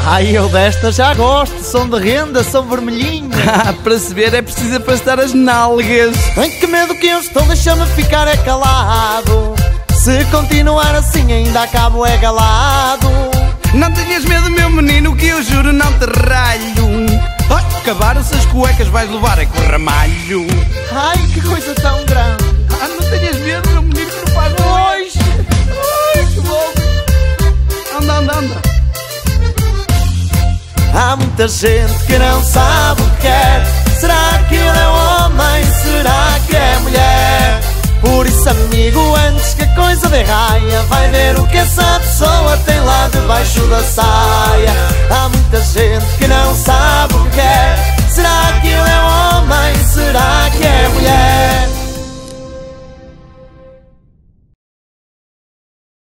Ai, eu desta já gosto, são de renda, são vermelhinhos. Para se ver é preciso afastar as nalgas. Ai, que medo que eu estou, deixa-me ficar é calado. Se continuar assim ainda acabo é galado. Não tenhas medo, meu menino, que eu juro não te ralho. Ai, acabaram-se as cuecas, vais levar é com o ramalho. Ai, que coisa tão grande. Não tenhas medo, meu menino, que não faz nojo. Ai, que bom. Anda, anda. Há muita gente que não sabe o que quer. Será que ele é homem? Será que é mulher? Por isso, amigo, antes que a coisa dê raia, vai ver o que essa pessoa tem lá debaixo da saia. Há muita gente que não sabe o que quer. Será que ele é homem? Será que é mulher?